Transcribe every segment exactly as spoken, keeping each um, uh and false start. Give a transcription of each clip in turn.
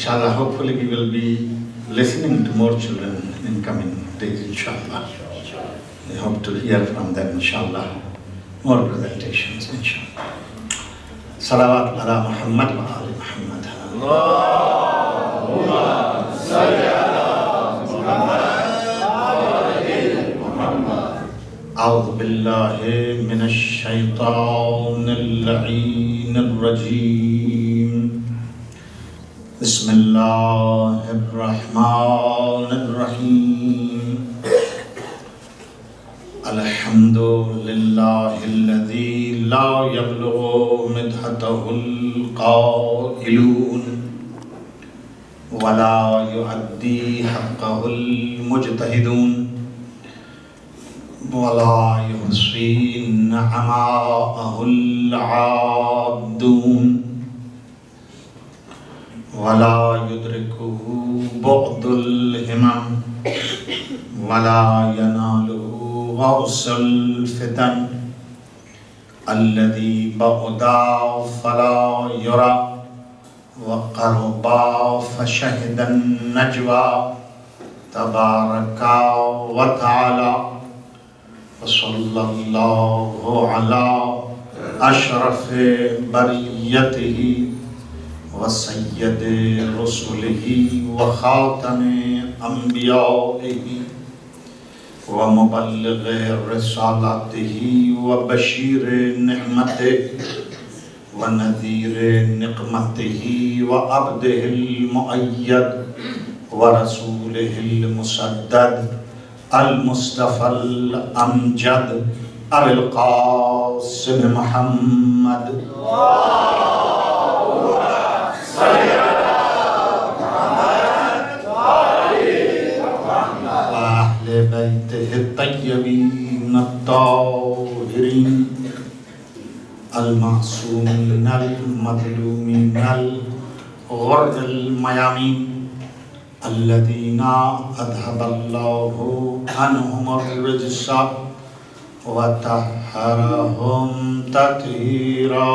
Inshallah, hopefully we will be listening to more children in coming days, inshallah. We hope to hear from them, inshallah. More presentations, inshallah. Salawat ala Muhammad wa ali Muhammad. Allahumma salli ala Muhammad wa ali Muhammad. A'udhu billahi minash shaitanir la'inir rajim. Bismillahir rahmanir rahim. Alhamdulillahi alladhi la yablughu midhatahu al-qailun wa la yu'addi haqqahu al-mujtahidun wa la yuhsi ni'amahu al-'abdun wa la yudrikuhu bu'dul himam wa la yanaluhu غوص الفتن الذي بعدا فلا يرى وقربا فشهد النجوى تبارك وتعالى وصلى الله على أشرف بريته وسيد رسله وخاتم أنبيائه ومبلغ رسالته وبشير نعمته ونذير نقمته وعبده المؤيد ورسوله المسدد المصطفى الأمجد أبي القاسم محمد. اللهم صل على محمد وآل محمد وأهل بيته الطيبين الطاهرين المعصومين المظلومين الغر الميامين الذين أذهب الله عنهم الرجس وطهرهم تطهيرا.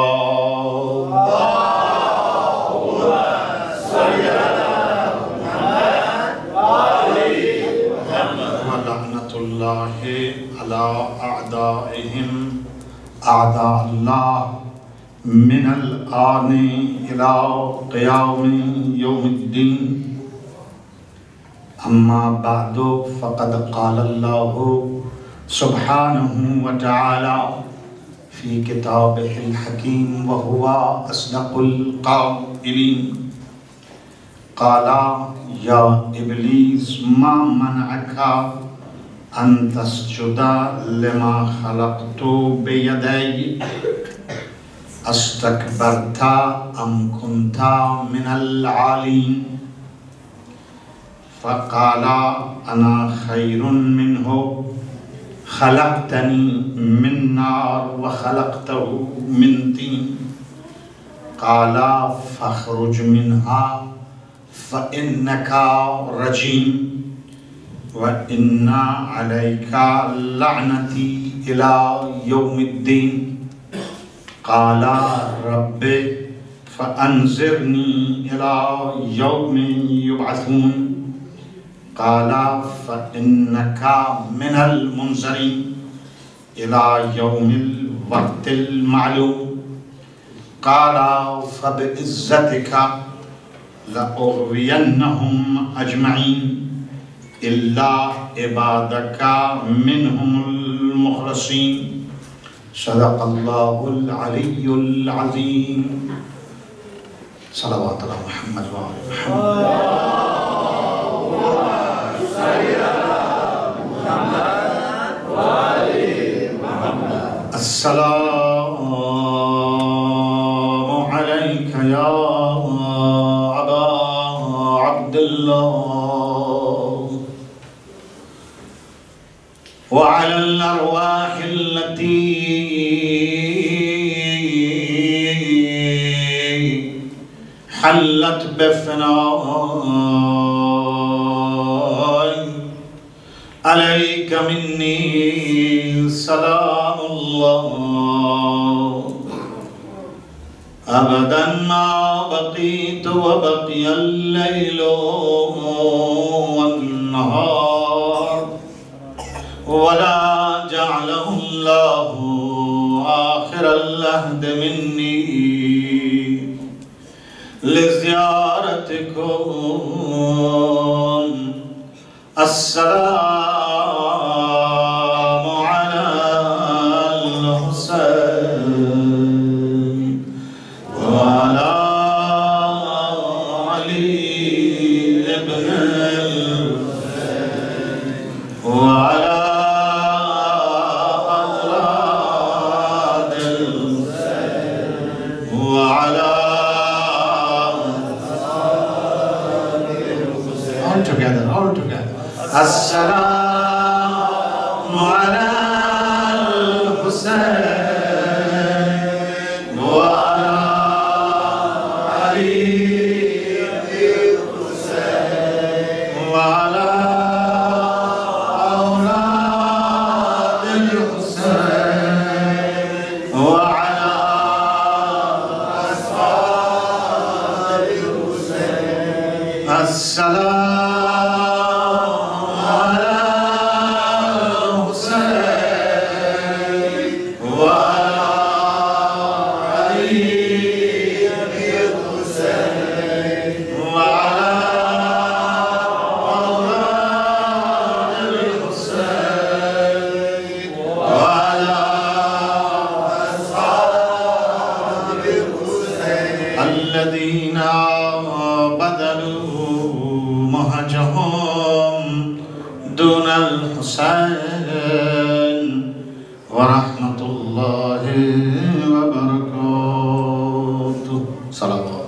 اللهم صل على محمد وآل محمد. ولعنة الله على أعدائهم أعداء الله من الآن إلى قيام يوم الدين. أما بعد فقد قال الله سبحانه وتعالى في كتابه الحكيم وهو أصدق القائلين قال يا إبليس ما منعك أن تسجد لما خلقت بيدي أستكبرت أم كنت من العالين فقال أنا خير منه خلقتني من نار وخلقته من طين قال فاخرج منها فإنك رجيم وإن عليك لعنتي إلى يوم الدين قال رب فأنذرني إلى يوم يبعثون قال فإنك من المنذرين إلى يوم الوقت المعلوم قال فبعزتك لأغوينهم أجمعين إلا عبادك منهم المخلصين. صدق الله العلي العظيم. صلوات على محمد وآل محمد. السلام عليك يا أبا عبد الله وعلى الأرواح التي حلت بفناي عليك مني سلام الله أبدا ما بقيت وبقي الليل والنهار ولا جعله الله آخر العهد مني لزيارتكم. السلام على الحسين وعلى علي بن الحسين وعلى أولاد الحسين وعلى all together, all together. السلام على الحسين وعلى علي الحسين وعلى أولاد الحسين وعلى أصحاب الحسين. السلام الذين بذلوا مهجهم دون الحسين ورحمة الله وبركاته. صلوات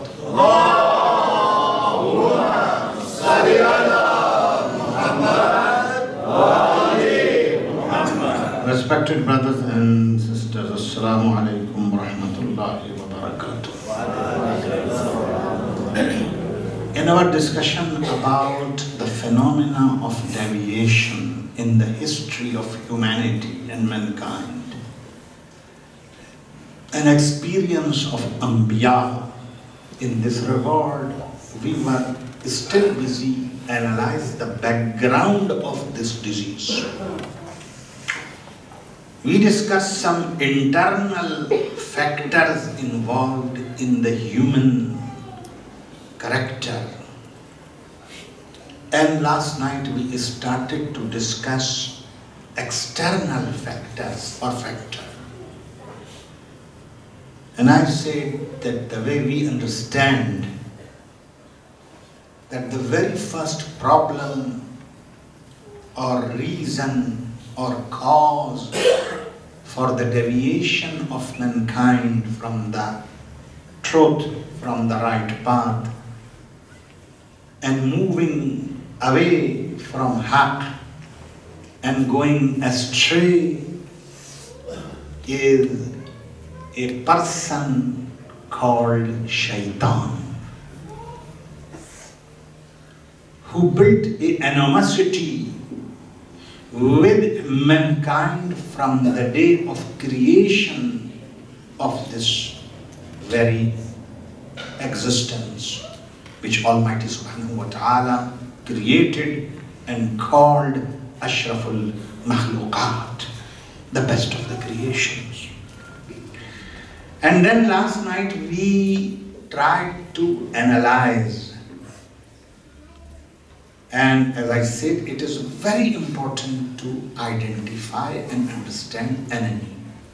اللهم صل على محمد وآل محمد. Respected brothers and sisters, Assalamu alaikum wa rahmatullahi wa barakatuh. In our discussion about the phenomena of deviation in the history of humanity and mankind, an experience of Anbiya, in this regard, we were still busy analyzing the background of this disease. We discussed some internal factors involved in the human character. And last night we started to discuss external factors or factor. And I said that the way we understand that the very first problem or reason or cause for the deviation of mankind from the truth, from the right path, and moving away from haqq and going astray is a person called Shaitan, who built an animosity with mankind from the day of creation of this very existence, which Almighty Subhanahu wa Ta'ala created and called Ashraful Makhluqat, the best of the creations. And then last night we tried to analyze, and as I said, it is very important to identify and understand enemy.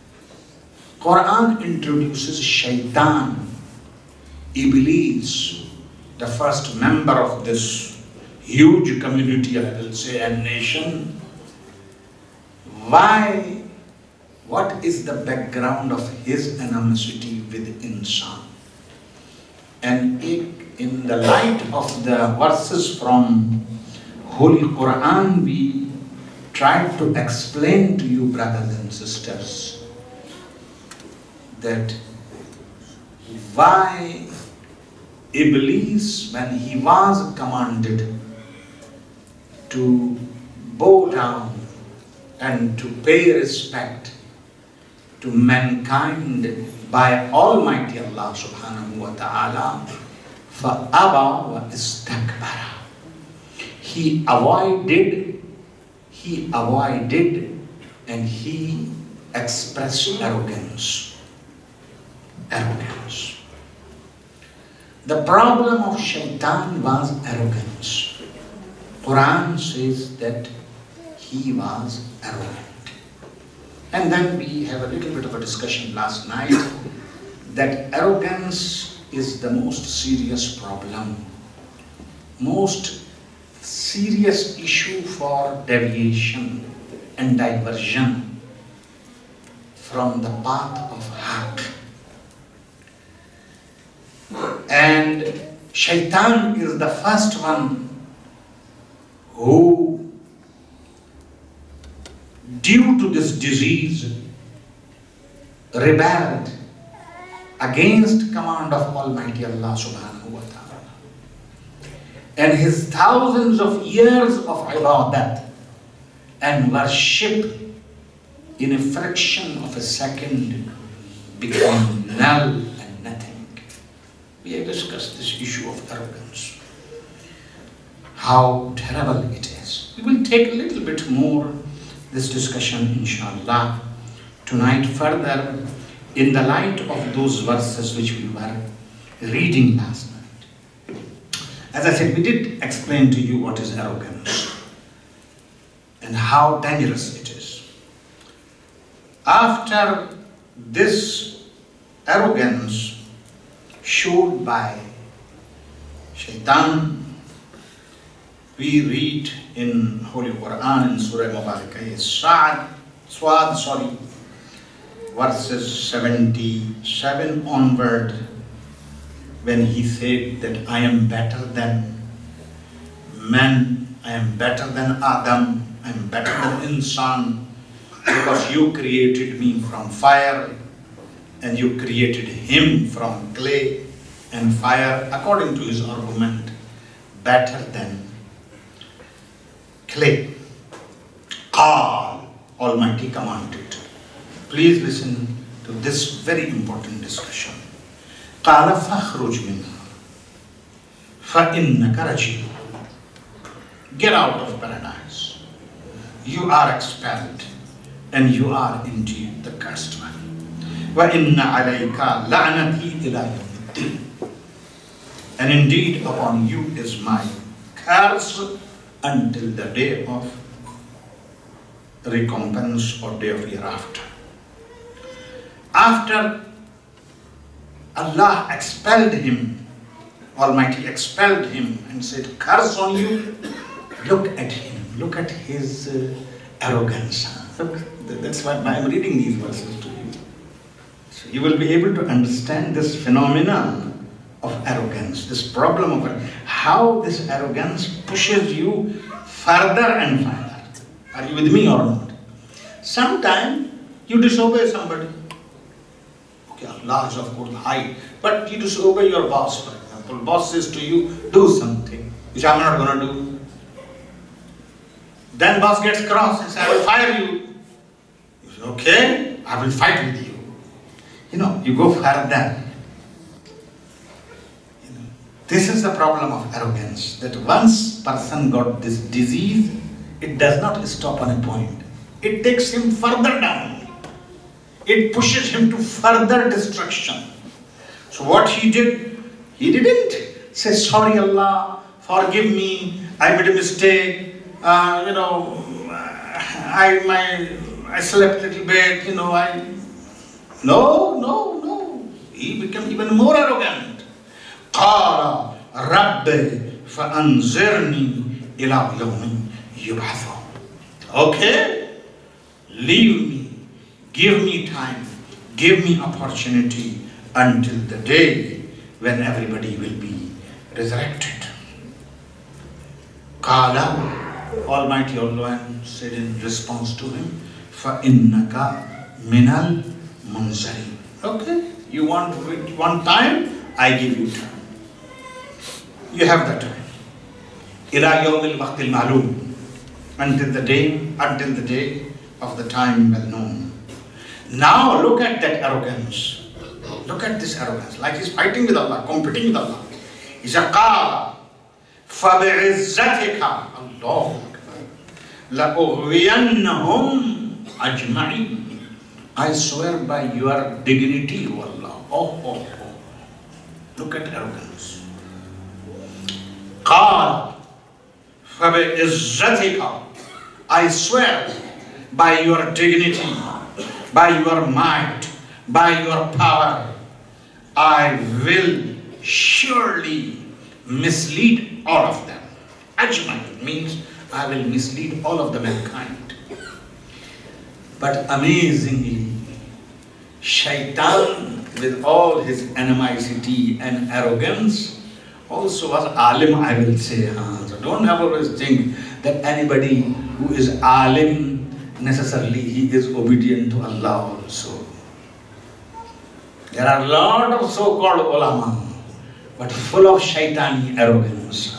Quran introduces Shaitan, Iblis, the first member of this huge community, I will say, and nation. Why? What is the background of his animosity with insan? And in the light of the verses from Holy Quran, we tried to explain to you, brothers and sisters, that why Iblis, when he was commanded to bow down and to pay respect to mankind by Almighty Allah subhanahu wa ta'ala, فَأَبَى وَإِسْتَكْبَرَ. He avoided, he avoided and he expressed arrogance. Arrogance. The problem of Shaitan was arrogance. Quran says that he was arrogant. And then we have a little bit of a discussion last night that arrogance is the most serious problem, most serious issue for deviation and diversion from the path of haq. And Shaitan is the first one who, due to this disease, rebelled against command of Almighty Allah subhanahu wa ta'ala. And his thousands of years of ibadat and worship in a fraction of a second become null and nothing. We have discussed this issue of arrogance, how terrible it is. We will take a little bit more this discussion inshallah tonight further in the light of those verses which we were reading last night. As I said, we did explain to you what is arrogance and how dangerous it is. After this arrogance showed by Shaitan, we read in Holy Quran in Surah Mubarakah, Sa'ad, Swad, sorry, verses seventy-seven onward, when he said that I am better than man, I am better than Adam, I am better than Insan, because you created me from fire and you created him from clay and fire, according to his argument, better than clay. Qal, Almighty commanded. Please listen to this very important discussion. قَالَ فَخْرُجْ مِنْهَا فَإِنَّكَ رَجِيمٌ. Get out of paradise. You are expelled and you are indeed the cursed one. وَإِنَّ عَلَيْكَ لَعْنَتِي إِلَى يَوْمِ الدِّينِ. And indeed upon you is my curse until the day of recompense or day of hereafter. After Allah expelled him, Almighty expelled him and said, curse on you, look at him, look at his uh, arrogance. Look, that's why I'm reading these verses to you. So you will be able to understand this phenomenon of arrogance, this problem of how this arrogance pushes you further and further. Are you with me or not? Sometimes you disobey somebody. Okay, Allah is of course high, but you disobey your boss, for example. Boss says to you, do something, which I'm not going to do. Then boss gets cross and says, I will fire you. You say, okay, I will fight with you. You know, you go further. You know, this is the problem of arrogance, that once person got this disease, it does not stop on a point. It takes him further down. It pushes him to further destruction. So what he did, he didn't say, sorry Allah, forgive me, I made a mistake, uh, you know, I my I slept a little bit, you know, I... No, no, no. He became even more arrogant. قَالَ رَبِّ فَأَنْزِرْنِي إِلَىٰ يَوْمٍ يُبْعَثُونَ. Okay, leave me, give me time, give me opportunity until the day when everybody will be resurrected. Qala, Almighty Allah said in response to him, فَإِنَّكَ مِنَ الْمُنْزَرِينَ. Okay, you want one time, I give you time. You have the time. إِلَى يَوْمِ الْوَقْتِ الْمَعْلُومِ. Until the day, until the day of the time well known. Now look at that arrogance. Look at this arrogance. Like he's fighting with Allah, competing with Allah. He said, قَالَ فَبِعِزَّتِكَ اللَّهُ لَأُغْوِيَنَّهُمْ أَجْمَعِينَ. I swear by your dignity, O Allah. Oh, oh, oh. Look at arrogance. قَالَ فَبِعِزَّتِكَ. I swear by your dignity, by your might, by your power, I will surely mislead all of them. Ajmain means I will mislead all of the mankind. But amazingly, Shaitan, with all his animosity and arrogance, also was alim, I will say. Huh? So don't have always think that anybody who is alim, necessarily he is obedient to Allah also. There are a lot of so-called ulama, but full of shaitani arrogance.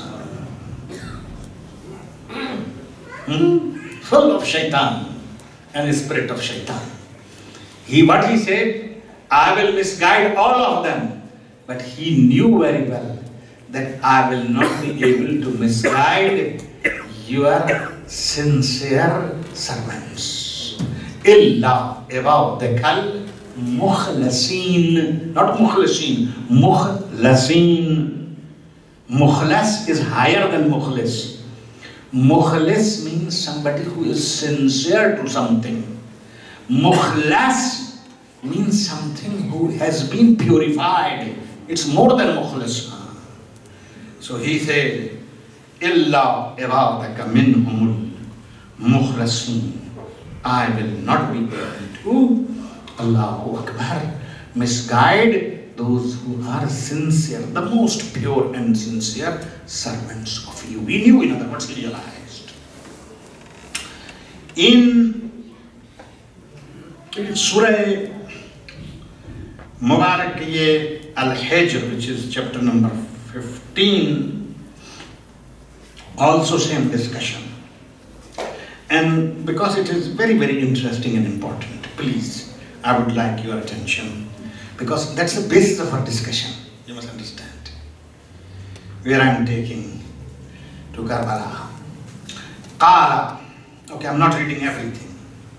Hmm? Full of shaitan and the spirit of shaitan. He, what he said, I will misguide all of them. But he knew very well that I will not be able to misguide your sincere servants. Illa about the kal mukhlasin, not mukhlasin, mukhlasin. Mukhlas is higher than mukhlis. Mukhlis means somebody who is sincere to something. Mukhlas means something who has been purified. It's more than mukhlis. So he said, Illa ibadaka minhumul mukhlasin. I will not be able to, Allahu Akbar, misguide those who are sincere, the most pure and sincere servants of you. He knew, in other words, he realized. In, in Surah Mubarak Al-Hijr, which is chapter number fifteen, also same discussion. And because it is very, very interesting and important, please, I would like your attention, because that's the basis of our discussion. You must understand where I am taking to Karbala. Qala. Okay, I'm not reading everything.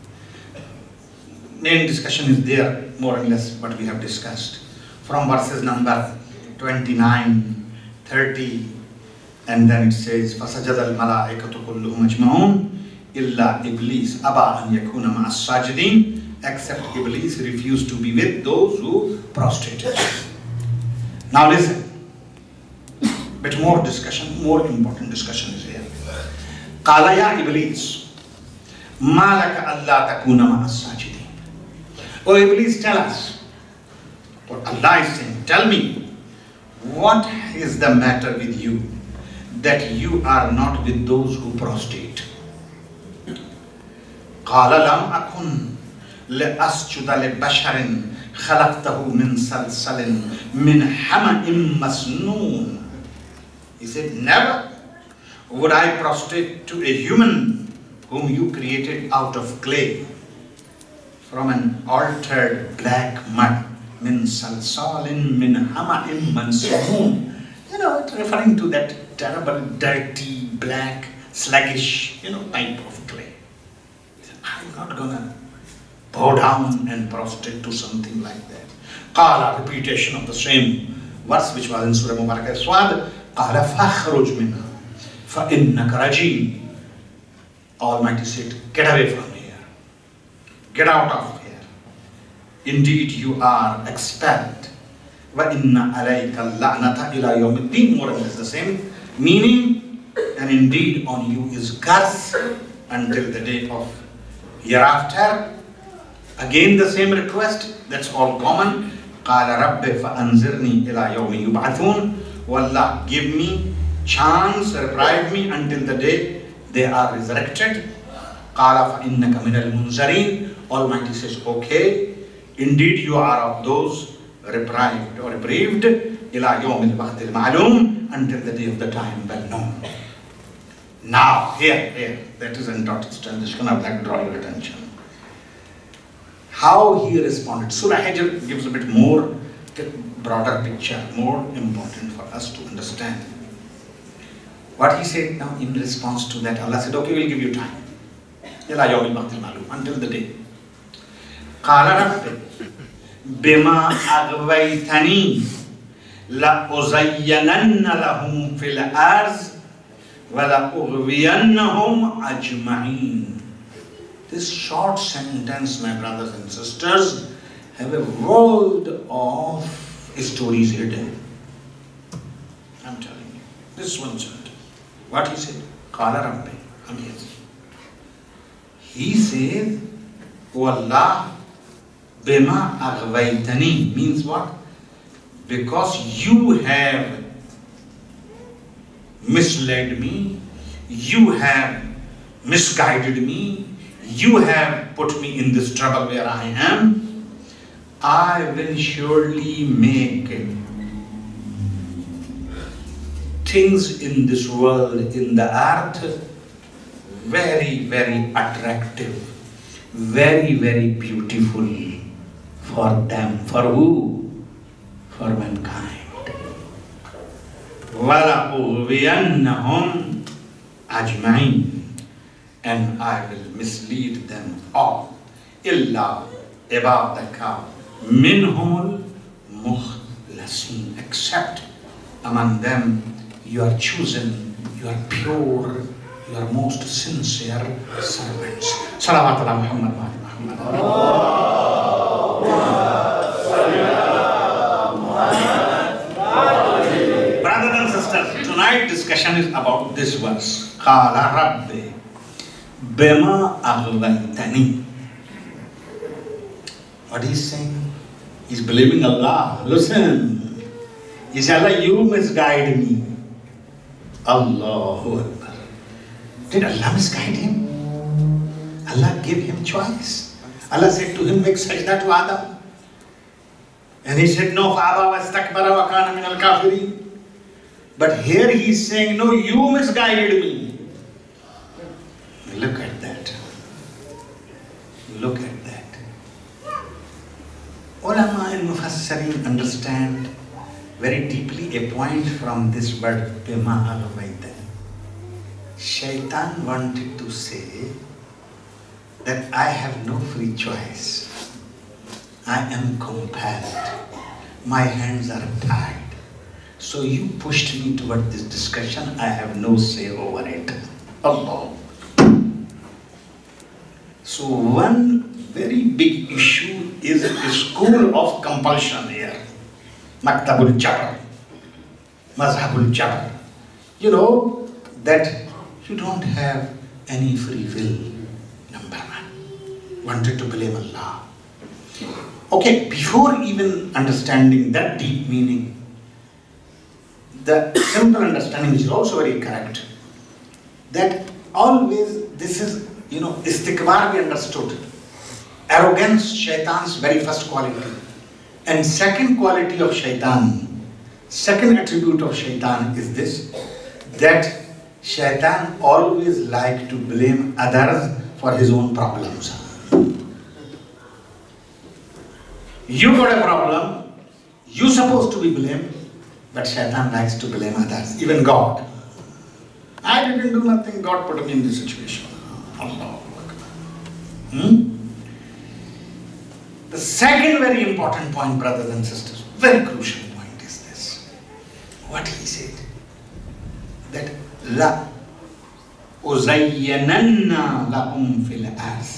Main discussion is there, more or less what we have discussed. From verses number twenty-nine, thirty, and then it says, فَسَجَدَ الْمَلَائِكَةُ كُلُّهُمْ أَجْمَعُونَ إِلَّا إِبْلِيسَ أَبَى أَنْ يَكُونَ مَعَ السَّاجِدِينَ. Except Iblis refused to be with those who prostrated. Now listen, bit more discussion, more important discussion is here. قَالَ يَا إِبْلِيسَ مَا لَكَ أَلَّا تَكُونَ مَعَ السَّاجِدِينَ. Oh Iblis, tell us. What Allah is saying, tell me, what is the matter with you that you are not with those who prostrate? قَالَ لَمْ أَكُنْ لأسجد لبشر خلقته من سلسل من حمأ مسنون. He said, never would I prostrate to a human whom you created out of clay, from an altered black mud. Min salsalin min hama'in mansnoon. You know, it's referring to that terrible, dirty, black, sluggish, you know, type of clay. He said, I'm not gonna bow down and prostrate to something like that. Qala, repetition of the same verse which was in Surah Mubarak Aswad. Qala fakhruj minha fa innaka rajim. Almighty said, get away from here. Get out of here. Indeed, you are expelled. Wa inna alayka la'nata ila yawmiddin. More or less the same meaning. And indeed, on you is curse until the day of hereafter. Again the same request, that's all common. قَالَ رَبِّ فَأَنزِرْنِي إِلَىٰ يَوْمِ يُبْعَثُونَ. O Allah, give me chance, reprieve me until the day they are resurrected. قَالَ فَإِنَّكَ مِنَ الْمُنزَرِينَ. Almighty says, okay, indeed you are of those reprieved or reprieved. إِلَىٰ يَوْمِ الْوَقْتِ الْمَعْلُومِ. Until the day of the time well known. Now, here, here, that is in Doctor Strange. I would like to draw your attention. how he responded. Surah Hijr gives a bit more, broader picture, more important for us to understand. What he said now in response to that, Allah said, okay, we'll give you time. Until the day. قَالَ رَبِّ بِمَا أَغْوَيْتَنِي لَأُزَيَّنَنَّ لَهُمْ فِي الْأَرْضِ وَلَأُغْوِيَنَّهُمْ أَجْمَعِينَ. This short sentence, my brothers and sisters, have a world of stories hidden. I'm telling you. This one sentence. What he said? قَالَ رَبِّ. Amazing. He said, O Allah, Bima aghwaytani, means what? Because you have misled me, you have misguided me, you have put me in this trouble where I am, I will surely make things in this world, in the earth, very, very attractive, very, very beautiful for them. For who? For mankind. وَلَأُغْوِيَنَّهُمْ أَجْمَعِينَ. And I will mislead them all. إِلَّا عِبَادَكَ مِنْهُمُ الْمُخْلَصِينَ. Except among them you are chosen, you are pure, you are most sincere servants. Salawat ala Muhammad wa Muhammad. Brothers and sisters, tonight's discussion is about this verse. Qala Rabbi bima aghwaytani. What he's saying? He's believing Allah. Listen. He said, Allah, you misguide me. Allahu Akbar. Did Allah misguide him? Allah gave him choice. Allah said to him, make sajda to Adam. And he said, no, فَأَبَى وَاسْتَكْبَرَ وَكَانَ مِنَ الْكَافِرِينَ. But here he is saying, no, you misguided me. Look at that. Look at that. Ulama and Mufassirin understand very deeply a point from this word, Bima aghwaytani. Shaitan wanted to say that I have no free choice. I am compelled. My hands are tied. So you pushed me toward this discussion. I have no say over it. Allah. So one very big issue is the school of compulsion here. Maktabul Jabr. Mazhabul Jabr. You know that you don't have any free will, number one. Wanted to blame Allah. Okay, before even understanding that deep meaning, the simple understanding is also very correct. That always this is, you know, istikbar we understood. Arrogance, shaitan's very first quality. And second quality of shaitan, second attribute of shaitan is this, that shaitan always like to blame others for his own problems. You got a problem, you're supposed to be blamed, but shaitan likes to blame others, even God. I didn't do nothing, God put me in this situation. Allah. Hmm? The second very important point, brothers and sisters, very crucial point is this. What he said, that La Uzayyananna lahum fil ars.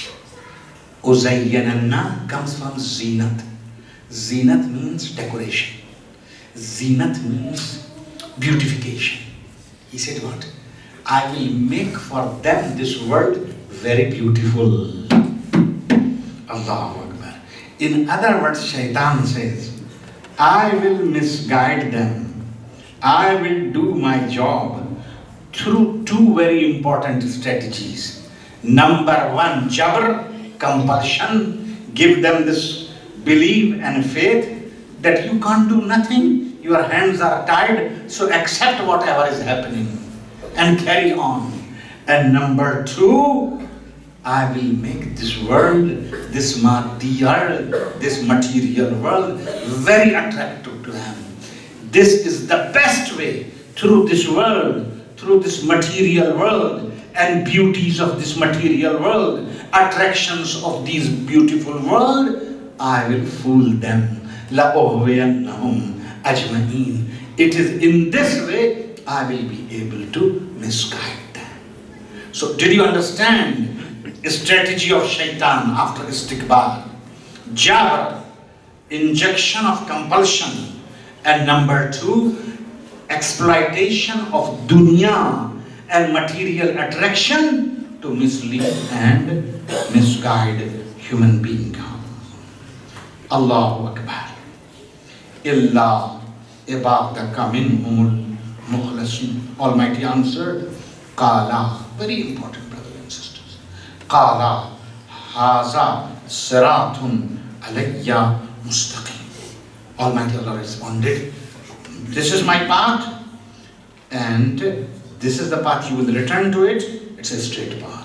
Uzayyananna comes from zinat. Zinat means decoration. Zinat means beautification. He said what? I will make for them this world very beautiful. Allahu Akbar. In other words, shaitan says, I will misguide them. I will do my job through two very important strategies. Number one, jabr, compulsion, give them this belief and faith that you can't do nothing, your hands are tied, so accept whatever is happening and carry on. And number two, I will make this world, this madiyar, this material world, very attractive to them. This is the best way through this world, through this material world and beauties of this material world, attractions of this beautiful world, I will fool them. لَأُغْوِيَنَّهُمْ أَجْمَعِينَ. It is in this way I will be able to misguide them. So did you understand the strategy of shaitan after istikbar? Jabr, injection of compulsion, and number two, exploitation of dunya and material attraction to mislead and misguide human being. Allahu Akbar. Illa ibadaka minhumul mukhlasin. Almighty answered, Qala, very important brothers and sisters, Qala haza siratun alayya mustaqim. Almighty Allah responded, this is my path and this is the path, you will return to it, it's a straight path.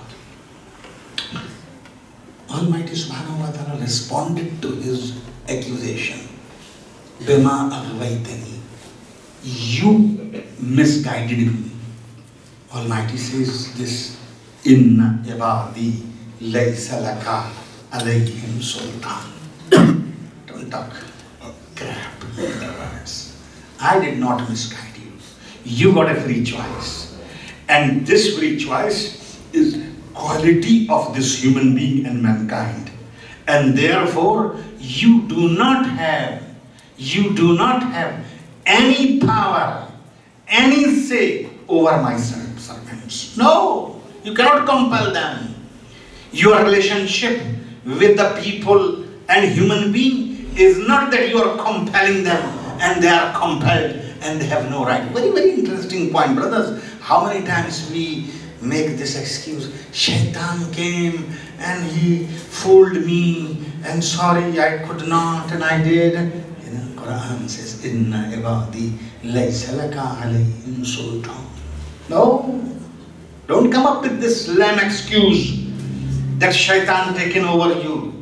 Almighty Subhanahu wa Ta'ala responded to his accusation. Bima aghwaytani. You misguided me. Almighty says this, Inna ibadi laysa laka alayhim sultan. Don't talk crap with the words. I did not misguide you. You got a free choice. And this free choice is quality of this human being and mankind. And therefore, you do not have, you do not have any power, any say over my servants. No, you cannot compel them. Your relationship with the people and human being is not that you are compelling them and they are compelled and they have no right. Very, very interesting point, brothers. How many times we make this excuse, Shaitan came and he fooled me and sorry I could not and I did. You know, Quran says, Inna ibadi laysa laka alayhim sultan. No, don't come up with this lame excuse that Shaitan taken over you.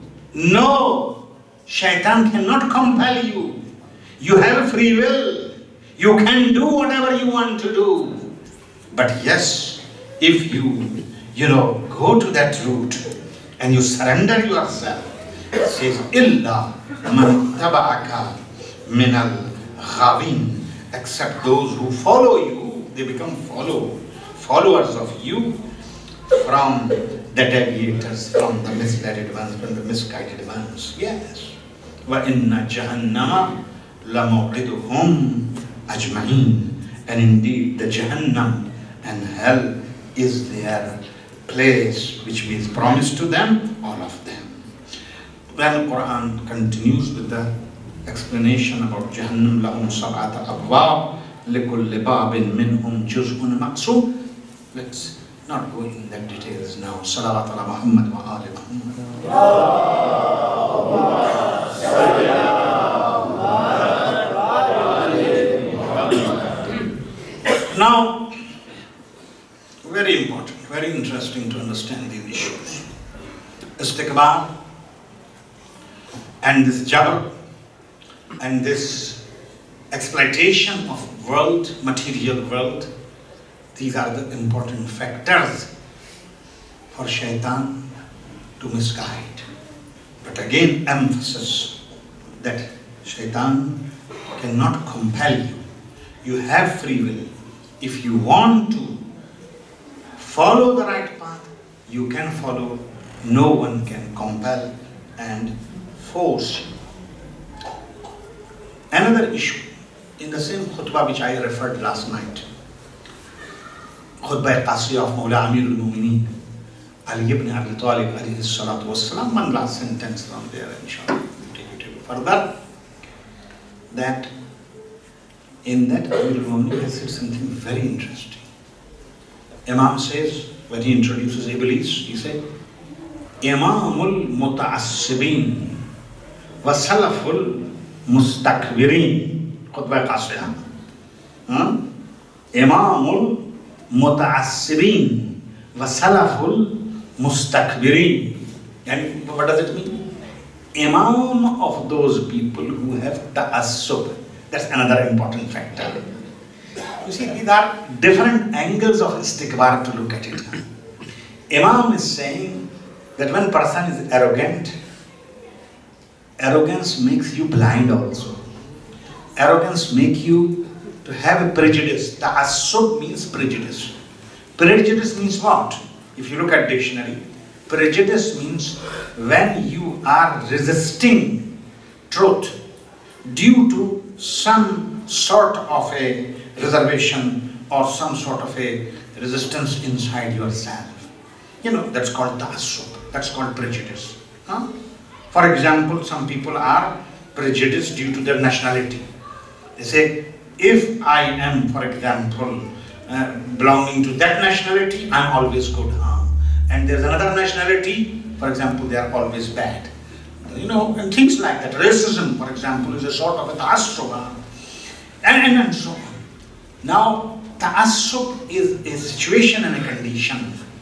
No, Shaitan cannot compel you. You have free will. You can do whatever you want to do. But yes, if you, you know, go to that route and you surrender yourself, it says, Illa man taba'aka minal ghawin, except those who follow you, they become follow, followers of you from the deviators, from the misled ones, from the misguided ones. Yes. Wa inna jahannama lamawqiduhum ajma'in. And indeed, the Jahannam and hell is their place, which means promised to them, all of them. Then Quran continues with the explanation about Jahannam. Lahum sab'ata abwab likulli babin minhum juz'un maqsum. Let's not go in the details now. Salawat ala Muhammad wa ali Muhammad. Now, very important, very interesting to understand these issues. Istikbar and this jabr and this exploitation of world, material world, these are the important factors for shaitan to misguide. But again, emphasis that shaitan cannot compel you. You have free will. If you want to follow the right path, you can follow. No one can compel and force you. Another issue in the same khutbah which I referred last night, khutbah qasiyah of Mawla Amir al-Mu'mineen Ali ibn Abi Talib alayhi salatu wassalam. One last sentence from there, inshallah, we'll take it further. That in that Amir al-Mu'mineen has said something very interesting. Imam says, when he introduces Iblis, he said, Imamul muta'assibin wa salaful mustakbirin. Khutbah qasiyah. Imamul muta'assibin wa salaful mustakbirin. And what does it mean? Imam of those people who have ta'assub. That's another important factor. You see, these are different angles of istikbar to look at it. Imam is saying that when person is arrogant, arrogance makes you blind also. Arrogance makes you to have a prejudice. Ta'assub means prejudice. Prejudice means what? If you look at dictionary, prejudice means when you are resisting truth due to some sort of a reservation or some sort of a resistance inside yourself. You know, that's called ta'assub. That's called prejudice. Huh? For example, some people are prejudiced due to their nationality. They say, if I am, for example, uh, belonging to that nationality, I'm always good. Huh? And there's another nationality, for example, they are always bad. You know, and things like that. Racism, for example, is a sort of a ta'assub. Huh? And, and, and so on. Now, ta'assub is a situation and a condition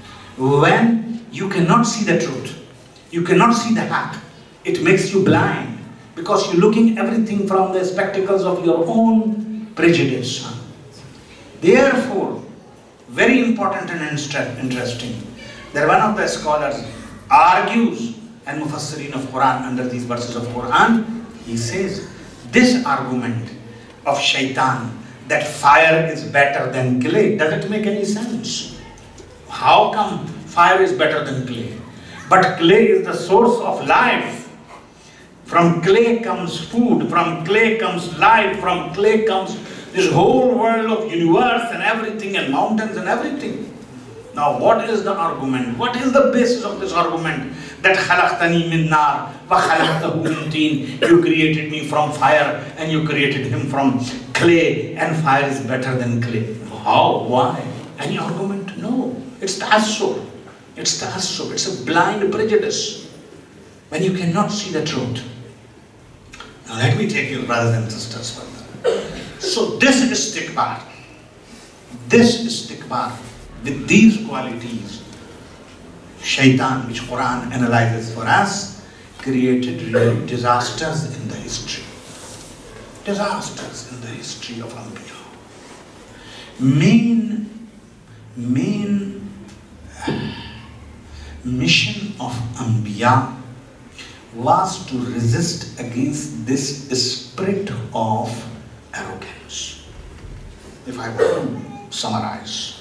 when you cannot see the truth. You cannot see the haqq. It makes you blind because you're looking everything from the spectacles of your own prejudice. Therefore, very important and interesting, that one of the scholars argues, and Mufassirin of Quran, under these verses of Quran, he says, this argument of shaitan, that fire is better than clay, does it make any sense? How come fire is better than clay? But clay is the source of life. From clay comes food, from clay comes life, from clay comes this whole world of universe and everything and mountains and everything. Now what is the argument? What is the basis of this argument? That khalaqtani min nar wa khalaqtahu min teen. You created me from fire and you created him from clay, and fire is better than clay. How? Why? Any argument? No. It's ta'assub. It's ta'assub. It's a blind prejudice when you cannot see the truth. Now let me take you, brothers and sisters, further. So this istikbar, this istikbar with these qualities, shaitan, which Quran analyzes for us, created real disasters in the history. Disasters in the history of Anbiya. Main, main mission of Anbiya was to resist against this spirit of arrogance. If I were to summarize.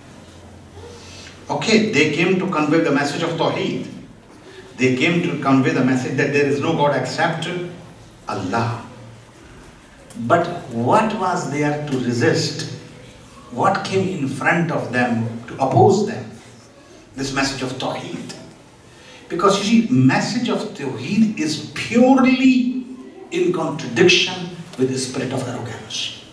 Okay, they came to convey the message of Tawheed. They came to convey the message that there is no God except Allah. But what was there to resist? What came in front of them to oppose them? This message of Tawheed. Because you see, message of Tawheed is purely in contradiction with the spirit of arrogance.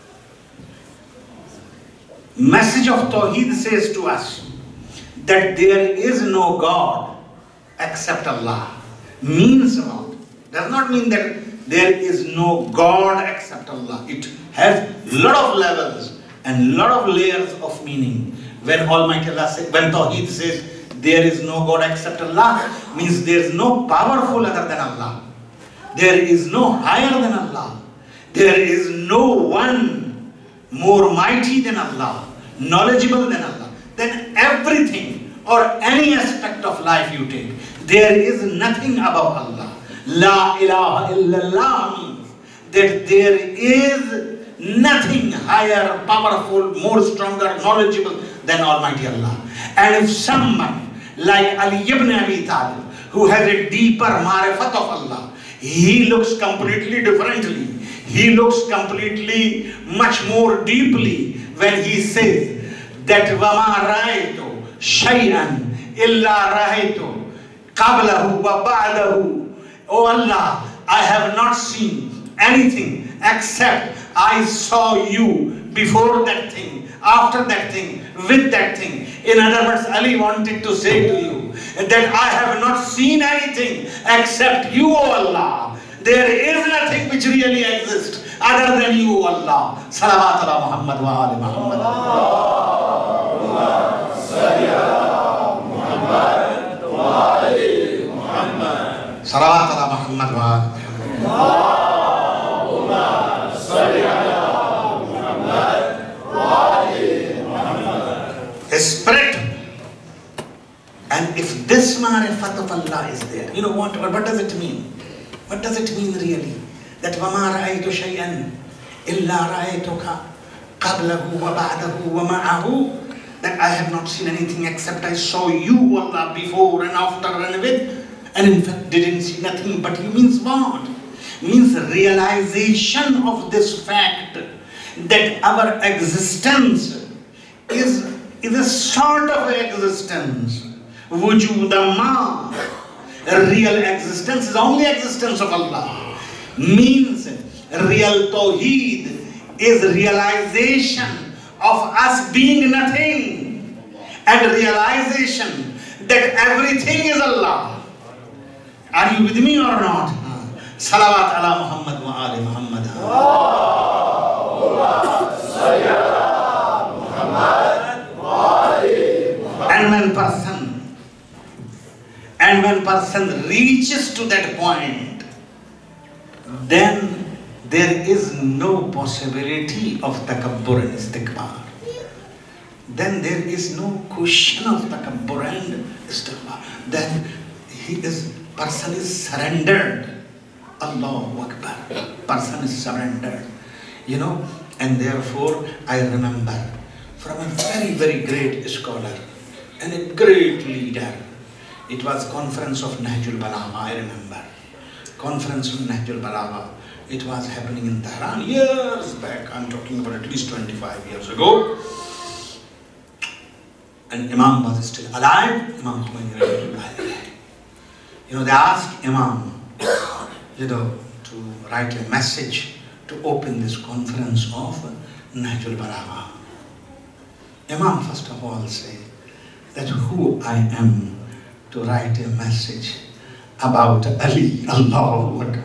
Message of Tawheed says to us that there is no God except Allah. Means what? Does not mean that there is no God except Allah. It has lot of levels and lot of layers of meaning. When Almighty Allah says, when Tawheed says there is no God except Allah, means there is no powerful other than Allah. There is no higher than Allah. There is no one more mighty than Allah, knowledgeable than Allah. Then everything or any aspect of life you take, there is nothing above Allah. La ilaha illallah means that there is nothing higher, powerful, more stronger, knowledgeable than Almighty Allah. And if someone like Ali ibn Abi Talib, who has a deeper marifat of Allah, he looks completely differently. He looks completely much more deeply when he says that وَمَا رَأَيْتُ شَيْئًا إِلَّا رَأَيْتُ قَبْلَهُ وَبَعْدَهُ. Oh Allah, I have not seen anything except I saw you before that thing, after that thing, with that thing. In other words, Ali wanted to say to you that I have not seen anything except you, O Allah. There is nothing which really exists other than you, O Allah. Salawat ala Muhammad wa ali Muhammad. Salawat ala Muhammad wa ali Muhammad. Spirit. And if this ma'rifat of Allah is there, you know what, what does it mean? What does it mean really? That وَمَا رَأَيْتُ شَيْئًا إِلَّا رَأَيْتُكَ قَبْلَهُ وَبَعْدَهُ وَمَعَهُ. That I have not seen anything except I saw you, Allah, before and after and with, and in fact didn't see nothing. But he means what? Means realization of this fact that our existence is, is a sort of existence. Wujudama. Real existence is only existence of Allah. Means real Tawheed is realization of us being nothing, and realization that everything is Allah. Are you with me or not? Salawat ala Muhammad wa ali Muhammad. And when person, and when person reaches to that point, then there is no possibility of takabbur and istikbar. Then there is no question of takabbur and istikbar. Then he is, person is surrendered. Allahu Akbar. Person is surrendered. You know, and therefore I remember from a very, very great scholar and a great leader. It was conference of Nahjul Balagha, I remember. Conference of Nahjul Balagha. It was happening in Tehran years back. I'm talking about at least twenty-five years ago. And Imam was still alive. Imam Khomeini. You know, they asked Imam, you know, to write a message to open this conference of Nahjul Balagha. Imam first of all say that who I am to write a message about Ali, Allahu Akbar.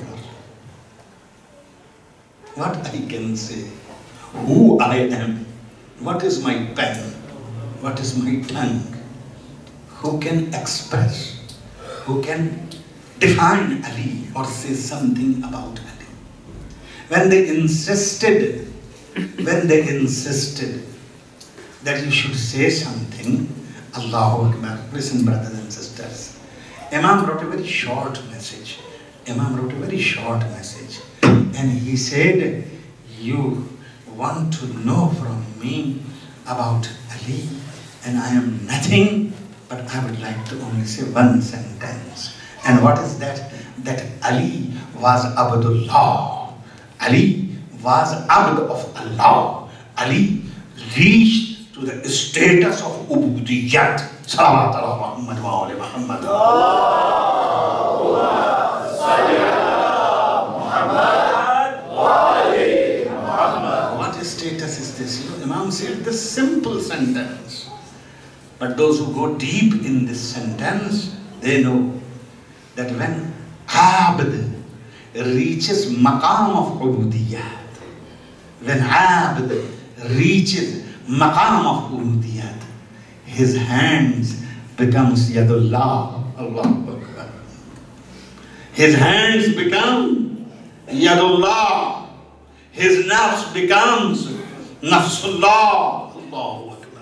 What I can say, who I am, what is my pen, what is my tongue, who can express, who can define Ali or say something about Ali. When they insisted, when they insisted that you should say something, Allahu Akbar, listen brothers and sisters, Imam wrote a very short message. Imam wrote a very short message. And he said, you want to know from me about Ali, and I am nothing, but I would like to only say one sentence. And what is that? That Ali was Abdullah. Ali was Abd of Allah. Ali reached to the status of Ubudiyat. Salawat ala Muhammad wa ali Muhammad. What status is this? You know, Imam said this simple sentence. But those who go deep in this sentence, they know that when Abd reaches maqam of ubudiyat, when Abd reaches maqam of ubudiyat, his hands becomes Yadullah. Allahu Akbar. His hands become Yadullah. His nafs becomes Nafsullah. Allahu Akbar.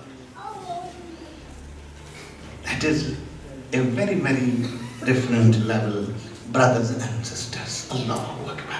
That is a very, very different level, brothers and sisters. Allahu Akbar.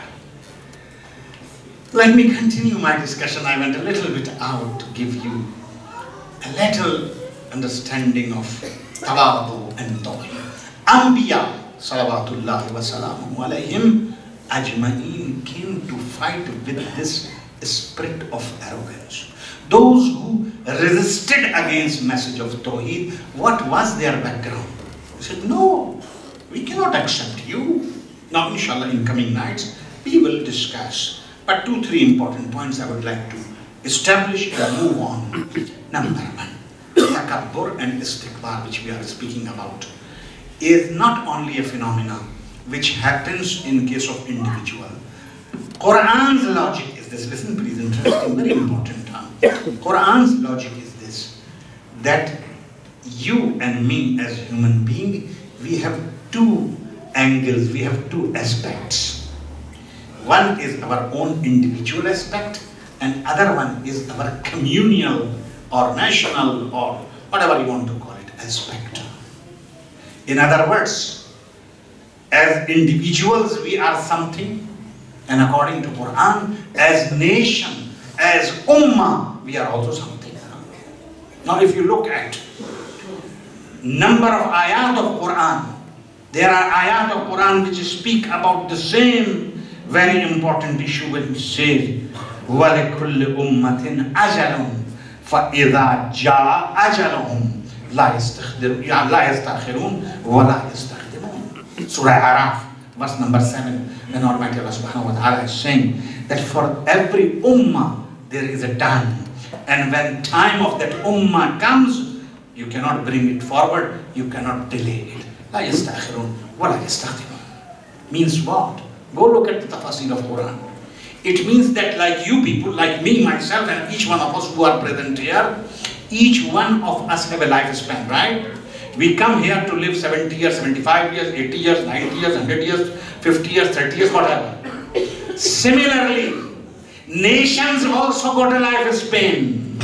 Let me continue my discussion. I went a little bit out to give you a little understanding of Tawadu and Tawheed. Anbiya, salawatullahi wa salamu alayhim, ajma'in, came to fight with this spirit of arrogance. Those who resisted against message of Tawheed, what was their background? They said, no, we cannot accept you. Now, inshallah, in coming nights, we will discuss. But two, three important points I would like to establish and move on. Number one, takabbur and istikbar, which we are speaking about, is not only a phenomenon which happens in case of individual. Quran's logic is this. Listen, please, interesting, very important term. Quran's logic is this, that you and me as human being, we have two angles, we have two aspects. One is our own individual aspect, and other one is our communal or national or whatever you want to call it aspect. In other words, as individuals we are something, and according to Quran, as nation, as ummah, we are also something. Now if you look at number of ayat of Quran, there are ayat of Quran which speak about the same very important issue when it says, وَلِكُلِّ أُمَّةٍ أَجَلٌ فَإِذَا جَاءَ أَجَلُهُمْ لَا يَسْتَأْخِرُونَ وَلَا يَسْتَقْدِمُونَ. Surah Araf, verse number seven, when Almighty Allah subhanahu wa ta'ala is saying that for every ummah there is a time, and when time of that ummah comes, you cannot bring it forward, you cannot delay it. لَا يَسْتَأْخِرُونَ وَلَا يَسْتَقْدِمُونَ means what? Go look at the tafsir of Quran. It means that like you people, like me, myself, and each one of us who are present here, each one of us have a lifespan, right? We come here to live seventy years, seventy-five years, eighty years, ninety years, one hundred years, fifty years, thirty years, whatever. Similarly, nations also got a lifespan.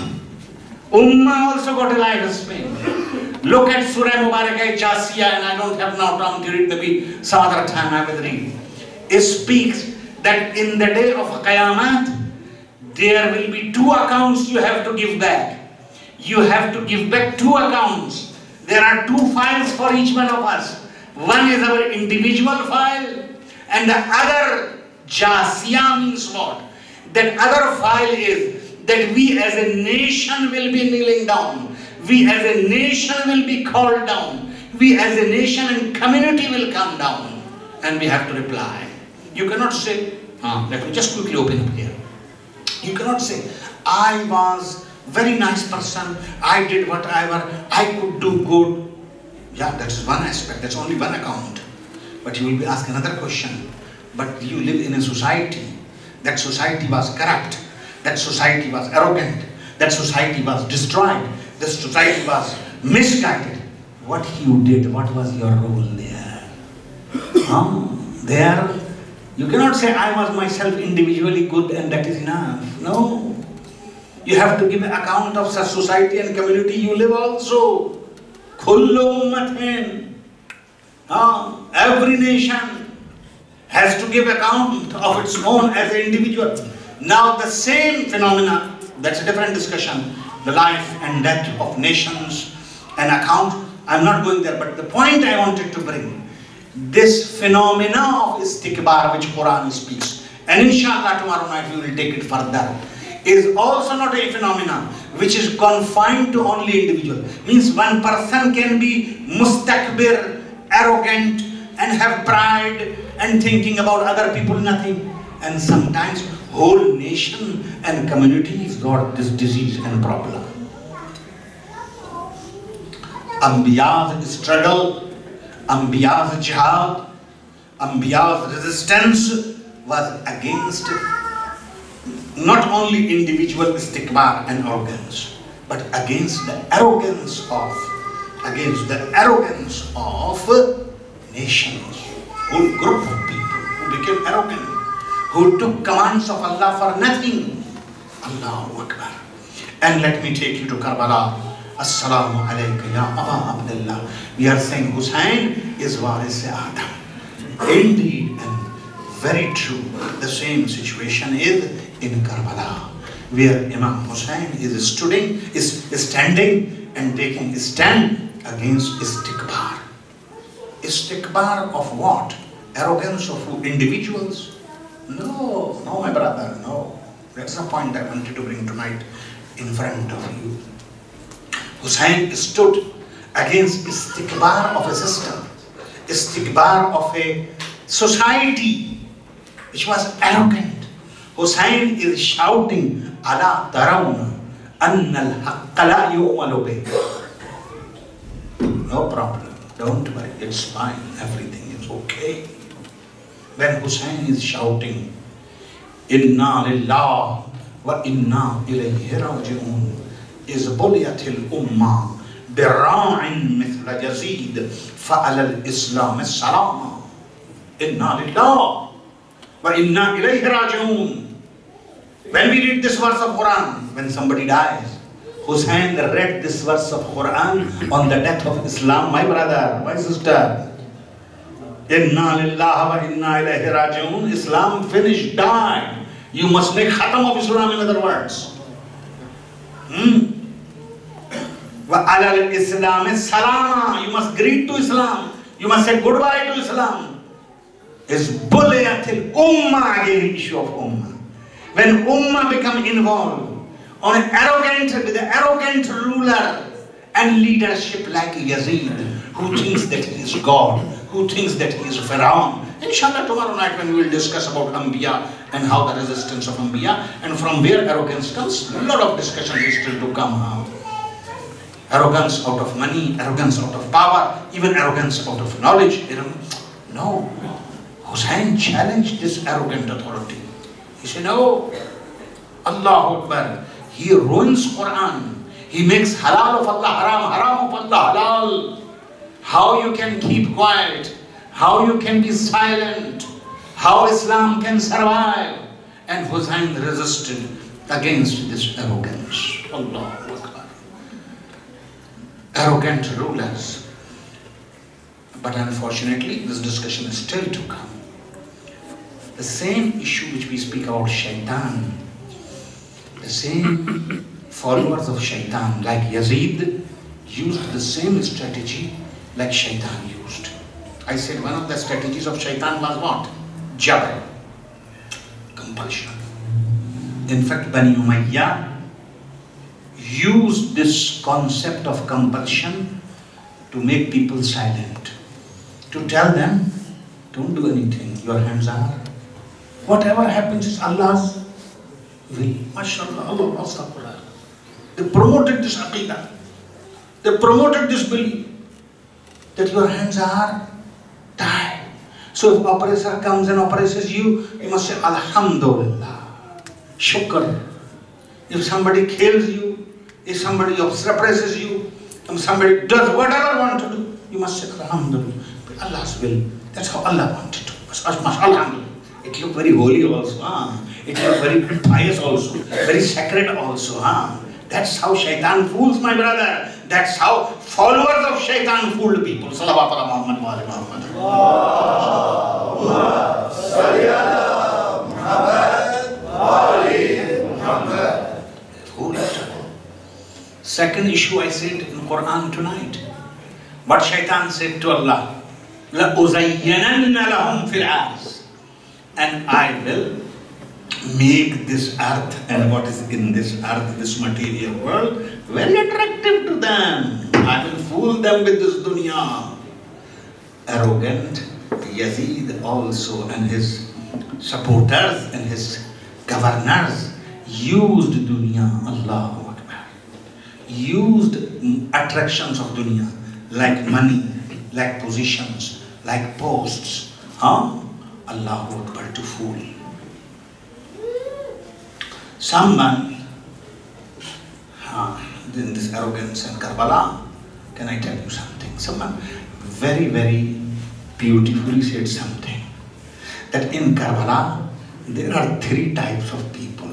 Ummah also got a lifespan. Look at Surah Mubarakah Jasiyah, and I don't have now time to read, maybe some other time I will read. It speaks that in the day of Qiyamah, there will be two accounts you have to give back. You have to give back two accounts. There are two files for each one of us. One is our individual file, and the other, Jasiyah means what? That other file is that we as a nation will be kneeling down. We as a nation will be called down. We as a nation and community will come down. And we have to reply. You cannot say, ah, let me just quickly open up here. You cannot say, I was very nice person, I did whatever, I could do good. Yeah, that's one aspect, that's only one account. But you will be asked another question. But you live in a society. That society was corrupt. That society was arrogant. That society was destroyed. That society was misguided. What you did, what was your role there? Um, there, you cannot say I was myself individually good and that is enough. No. You have to give an account of such society and community you live also. Kullu ummatin. Uh, every nation has to give account of its own as an individual. Now the same phenomena, that's a different discussion, the life and death of nations, an account, I'm not going there, but the point I wanted to bring, this phenomena of istikbar which Quran speaks, and inshallah tomorrow night we will take it further, is also not a phenomenon which is confined to only individual. Means one person can be mustakbir, arrogant, and have pride and thinking about other people nothing. And sometimes whole nation and communities got this disease and problem. Anbiya's struggle, Anbiya's jihad, Anbiya's resistance was against not only individual istikbar and arrogance, but against the arrogance of, against the arrogance of nations, whole group of people who became arrogant, who took commands of Allah for nothing. Allahu Akbar. And let me take you to Karbala. Assalamu alayka ya Aba Abdullah. We are saying Hussain is Waris Adam. Indeed and very true, the same situation is in Karbala, where Imam Hussain is standing, is standing and taking a stand against istikbar. Istikbar of what? Arrogance of individuals? No, no my brother, no. That's the point I wanted to bring tonight in front of you. Hussain stood against istikbar of a system, istikbar of a society which was arrogant. Hussain is shouting, Ala tarawna anna al-haqqa la yu'malu bih. No problem, don't worry, it's fine, everything is okay. When Hussain is shouting, Inna lillah wa inna ilayhi raji'un, is buliyatil ummah birra'in mithla Yazid fa'ala al-Islam as-salama. Inna lillah wa inna ilayhi raji'un. When we read this verse of Quran, when somebody dies, Hussain read this verse of Quran on the death of Islam, my brother, my sister. Inna lillahi wa inna ilayhi raji'un. Islam finished, died. You must make khatam of Islam, in other words. Hmm? Wa alal Islam salama. You must greet to Islam. You must say goodbye to Islam. Is buliyatil ummah, again issue of ummah. When ummah become involved on an arrogant, with an arrogant ruler and leadership like Yazid, who thinks that he is God, who thinks that he is Pharaoh. Inshallah, tomorrow night when we will discuss about Anbiya and how the resistance of Anbiya and from where arrogance comes, a lot of discussion is still to come out. Arrogance out of money, arrogance out of power, even arrogance out of knowledge. No. Hussain challenged this arrogant authority. He said, no, Allahu Akbar. He ruins Quran. He makes halal of Allah haram, haram of Allah halal. How you can keep quiet, how you can be silent, how Islam can survive. And Hussain resisted against this arrogance. Allahu Akbar. Arrogant rulers. But unfortunately, this discussion is still to come. The same issue which we speak about Shaitan, the same followers of Shaitan, like Yazid, used the same strategy like Shaitan used. I said one of the strategies of Shaitan was what? Jabr, compulsion. In fact, Bani Umayyah used this concept of compulsion to make people silent, to tell them, don't do anything, your hands are. Whatever happens is Allah's will. MashaAllah, Allah, Astaghfirullah. They promoted this aqidah. They promoted this belief that your hands are tied. So if oppressor comes and oppresses you, you must say Alhamdulillah, Shukr. If somebody kills you, if somebody suppresses you, if somebody does whatever you want to do, you must say Alhamdulillah. But Allah's will. That's how Allah wanted to. Alhamdulillah. It looked very holy also. Huh? It looked very pious also. Very sacred also. Huh? That's how Shaitan fools, my brother. That's how followers of Shaitan fooled people. Salawat ala Muhammad wa ala Muhammad. Allahumma salli ala Muhammad wa ali Muhammad. Second issue I said in Quran tonight. What Shaitan said to Allah. La uzayyinanna lahum fil ardh. And I will make this earth and what is in this earth, this material world, very attractive to them. I will fool them with this dunya. Arrogant Yazid also and his supporters and his governors used dunya, Allahu Akbar. Used attractions of dunya like money, like positions, like posts. Huh? Allahu Akbar, to fool. Someone, uh, in this arrogance and Karbala, can I tell you something? Someone very, very beautifully said something. That in Karbala, there are three types of people.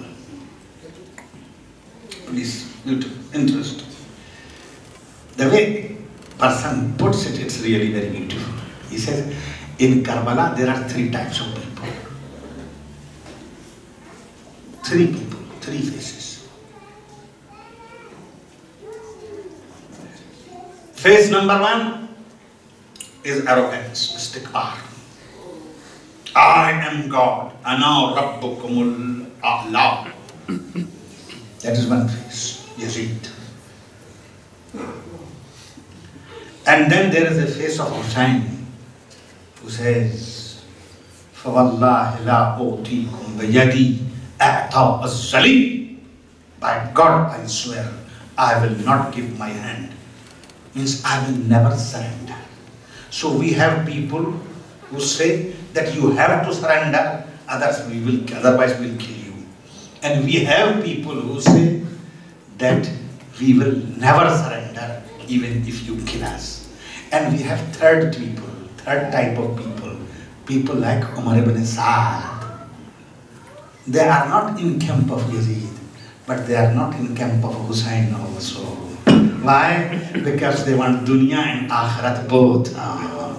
Please, interesting. The way person puts it, it's really very beautiful. He says, in Karbala, there are three types of people. Three people, three faces. Face number one is arrogance, istikbar. I am God, ana rabbukumul a'la. That is one face, Yazid. And then there is a face of Hussain, who says, فَوَاللَّهِ لَا أُعْطِيكُمْ بِيَدِي أَعْطَوْ الزَّلِيمِ. By God, I swear, I will not give my hand. Means I will never surrender. So we have people who say that you have to surrender, others we will, otherwise we will kill you. And we have people who say that we will never surrender even if you kill us. And we have third people, third type of people, people like Umar ibn Sa'ad, they are not in camp of Yazid, but they are not in camp of Hussein also. Why? Because they want dunya and akhirat both. Ah.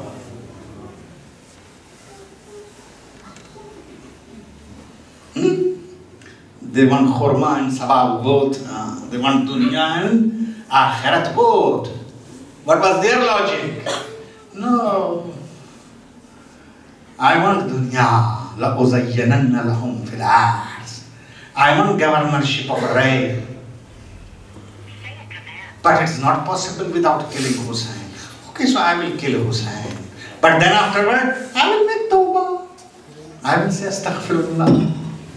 Hmm? They want khurma and sabab both. Ah. They want dunya and akhirat both. What was their logic? No. I want dunya. لَأُزَيَّنَنَّ لَهُمْ فِي الْأَرْضِ. I want governorship of rain. But it's not possible without killing Hussein. Okay, so I will kill Hussein. But then afterward, I will make tawbah. I will say astaghfirullah.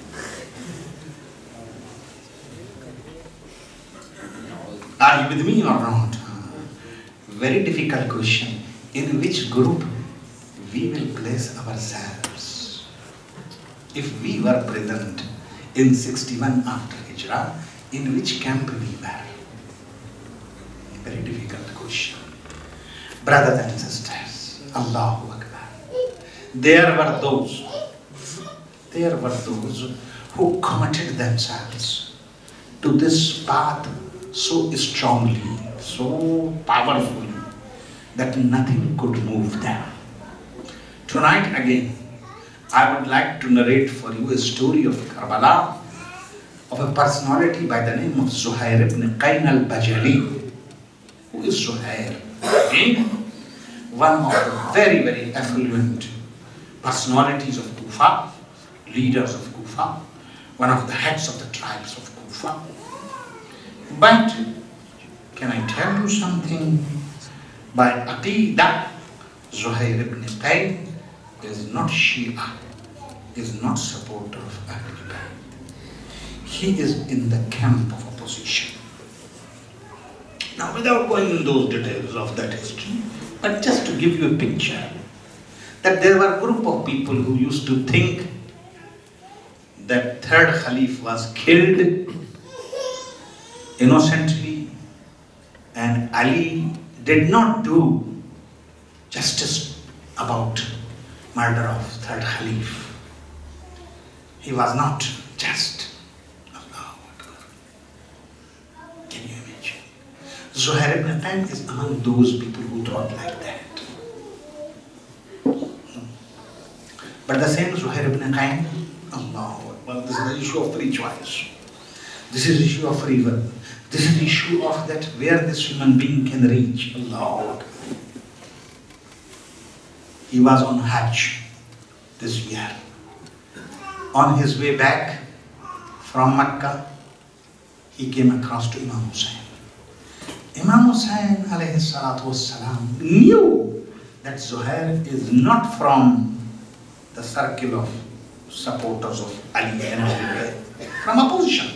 Are you with me or not? Very difficult question. In which group we will place ourselves? If we were present in sixty-one after Hijrah, in which camp we were? Very difficult question. Brothers and sisters, Allahu Akbar. There were those, there were those who committed themselves to this path so strongly, so powerfully, that nothing could move them. Tonight again, I would like to narrate for you a story of Karbala, of a personality by the name of Zuhair ibn Qayn al-Bajali. Who is Zuhair? One of the very, very affluent personalities of Kufa, leaders of Kufa, one of the heads of the tribes of Kufa. But, can I tell you something? By Aqidah, Zuhair ibn Qayn is not Shia, is not supporter of Ahlul Bayt. He is in the camp of opposition. Now, without going in those details of that history, but just to give you a picture, that there were a group of people who used to think that third Khalif was killed innocently, and Ali did not do justice about murder of third Khalif. He was not just. Can you imagine? Zuhair ibn Qayn is among those people who thought like that. But the same Zuhair ibn Qayn, Allahu Akbar, this is the issue of free choice. This is the issue of free will. This is the issue of that where this human being can reach. Allahu Akbar. He was on Hajj this year. On his way back from Mecca, he came across to Imam Hussain. Imam Hussain alayhi salatu wassalam knew that Zuhair is not from the circle of supporters of Ali and Ali, from opposition.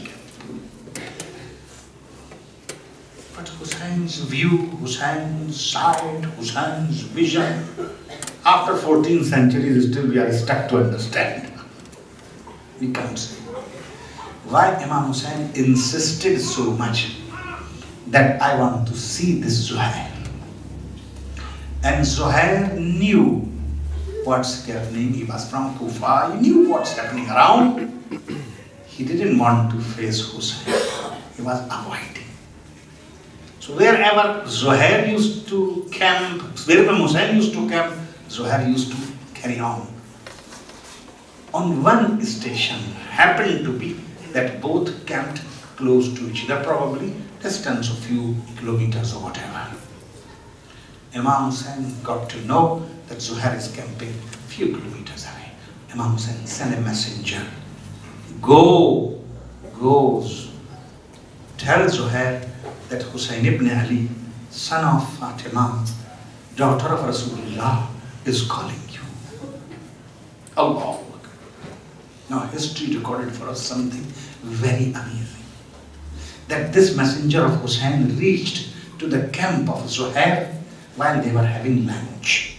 But Hussein's view, Hussein's side, Hussein's vision, after fourteen centuries still we are stuck to understand. We can't say. Why Imam Hussain insisted so much that I want to see this Zuhair. And Zuhair knew what's happening. He was from Kufa, he knew what's happening around. He didn't want to face Hussain. He was avoiding. So wherever Zuhair used to camp, wherever Hussain used to camp, Zuhair used to carry on. On one station happened to be that both camped close to each other, probably distance of few kilometers or whatever. Imam Hussain got to know that Zuhair is camping few kilometers away. Imam Hussain sent a messenger. Go, goes, tell Zuhair that Hussain ibn Ali, son of Fatima, daughter of Rasulullah, is calling you. Allah. Now history recorded for us something very amazing. That this messenger of Hussain reached to the camp of Zuhair while they were having lunch.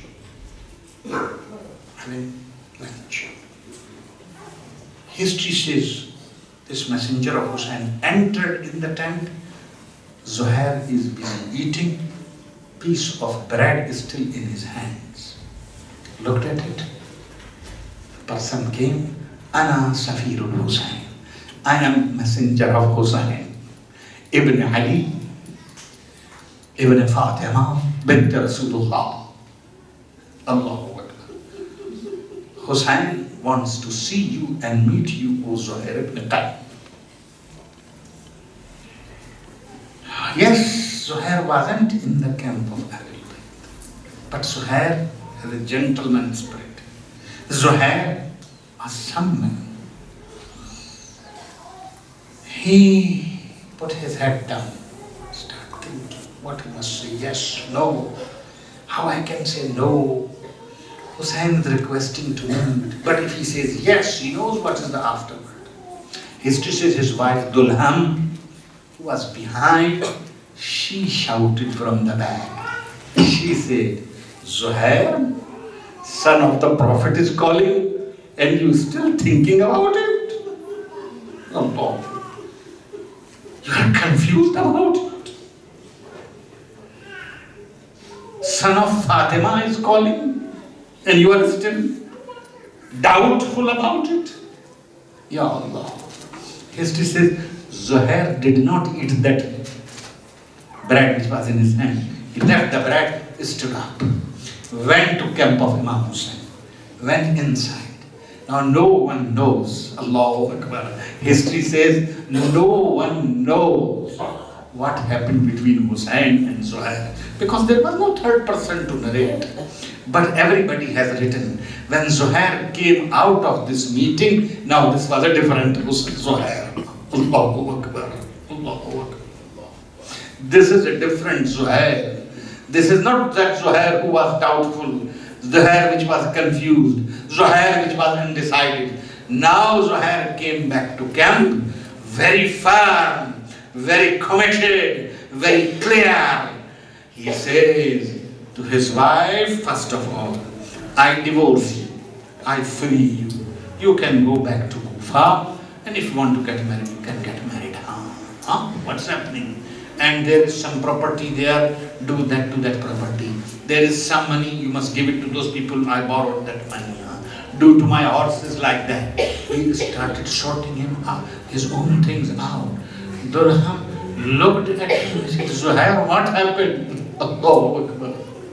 Having lunch. History says this messenger of Hussain entered in the tent. Zuhair is busy eating. Piece of bread is still in his hands. Looked at it, person came, Ana Safirul Hussain. I am messenger of Hussain, Ibn Ali, Ibn Fatima, bint Rasulullah. Allahu Akbar. Hussain wants to see you and meet you, O Zuhair ibn Qayyim. Yes, Zuhair wasn't in the camp of Ahlul Bayt, but Zuhair has a gentleman spirit. Zuhair was someone. He put his head down, start thinking what he must say, yes, no, how I can say no. Hussain is requesting to me, but if he says yes, he knows what is the afterward. History says his wife Dulham, who was behind, she shouted from the back. She said, Zuhair, son of the Prophet is calling, and you still thinking about it? Allah. You are confused about it. Son of Fatima is calling, and you are still doubtful about it? Ya Allah. History says, Zuhair did not eat that bread which was in his hand. He left the bread, stood up, went to camp of Imam Hussain, went inside. Now no one knows, Allahu Akbar. History says no one knows what happened between Hussain and Zuhair, because there was no third person to narrate. But everybody has written, when Zuhair came out of this meeting, now this was a different Zuhair. Allahu Akbar. Allahu Akbar. This is a different Zuhair. This is not that Zuhair who was doubtful, Zuhair which was confused, Zuhair which was undecided. Now Zuhair came back to camp, very firm, very committed, very clear. He says to his wife, first of all, I divorce you, I free you. You can go back to Kufa, and if you want to get married, you can get married. Huh? Huh? What's happening? And there is some property there, do that to that property. There is some money, you must give it to those people, I borrowed that money. Huh? Do to my horses like that. He started sorting him out, his own things out. Dulham looked at him and said, Zuhair, what happened? Allahu Akbar.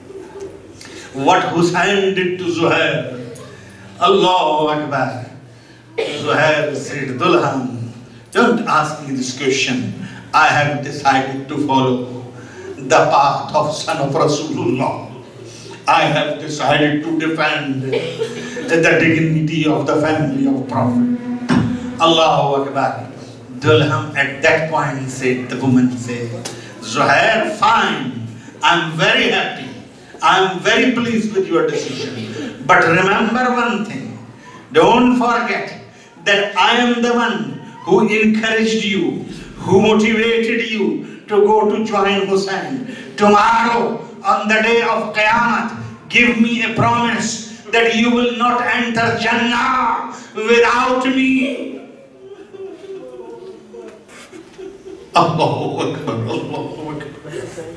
What Hussain did to Zuhair? Allahu Akbar. Zuhair said, Dulham, don't ask me this question. I have decided to follow the path of son of Rasulullah. I have decided to defend the dignity of the family of Prophet. Allahu Akbar. Dulham at that point said, the woman said, Zuhair, fine. I'm very happy. I'm very pleased with your decision. But remember one thing. Don't forget that I am the one who encouraged you, who motivated you to go to join Hussain. Tomorrow, on the day of Qiyamah, give me a promise that you will not enter Jannah without me. Allahu Akbar, Allahu Akbar.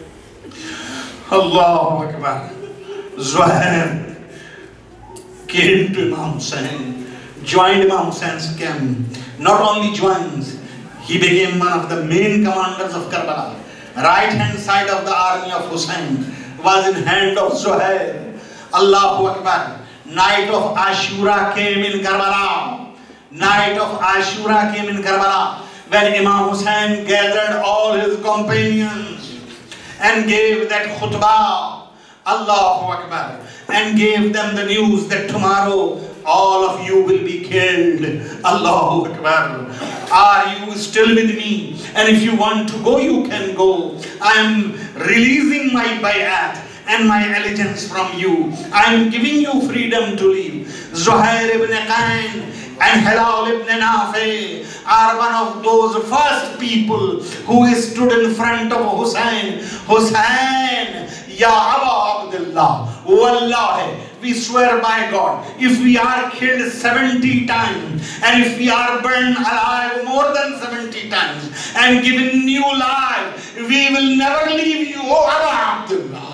Allahu Akbar. Zuhair came to Imam Hussain, joined Imam Hussein's camp. Not only joins, he became one of the main commanders of Karbala. Right hand side of the army of Hussain was in hand of Zuhair. Allahu Akbar. Night of Ashura came in Karbala. Night of Ashura came in Karbala, when Imam Hussain gathered all his companions and gave that khutbah. Allahu Akbar. And gave them the news that tomorrow all of you will be killed. Allahu Akbar. Are you still with me? And if you want to go, you can go. I am releasing my bayat and my allegiance from you. I am giving you freedom to leave. Zuhair ibn Qayn and Hilal ibn Nafi are one of those first people who stood in front of Hussain. Hussain, Ya Aba Abdullah, Wallahi, we swear by God, if we are killed seventy times, and if we are burned alive more than seventy times, and given new life, we will never leave you, O Aba Abdullah.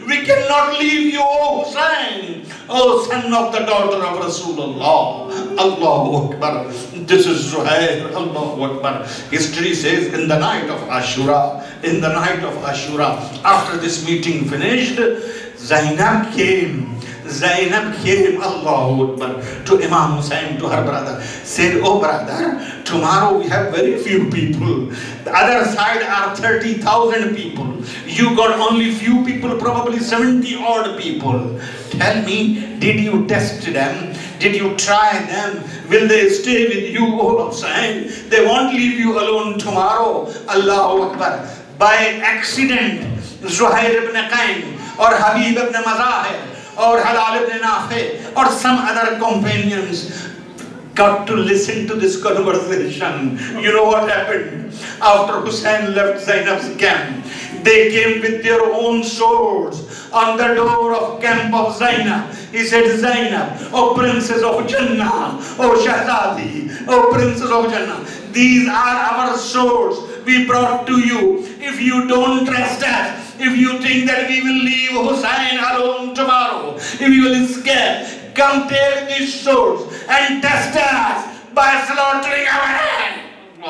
We cannot leave you, O Hussein, O son of the daughter of Rasulullah. Allahu Akbar. This is Zuhair. Allahu Akbar. History says in the night of Ashura, in the night of Ashura, after this meeting finished, Zainab came. Zainab came, Allahu Akbar, to Imam Hussein, to her brother, said, oh brother, tomorrow we have very few people. The other side are thirty thousand people. You got only few people, probably seventy odd people. Tell me, did you test them? Did you try them? Will they stay with you, O Hussein? They won't leave you alone tomorrow. Allahu Akbar. By accident, Zuhair ibn Qayn or Habib ibn Mazahir or Halal ibn Nafi or some other companions got to listen to this conversation. You know what happened? After Hussein left Zainab's camp, they came with their own swords on the door of camp of Zainab. He said, Zainab, O princess of Jannah, O Shahzadi, O princess of Jannah, these are our swords we brought to you. If you don't trust us, if you think that we will leave Hussein alone tomorrow, if you will escape, come take these swords and test us by slaughtering our head.